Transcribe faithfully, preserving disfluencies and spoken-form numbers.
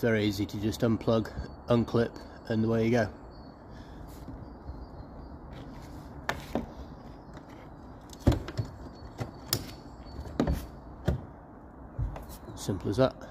It's very easy to just unplug, unclip, and away you go. Simple as that.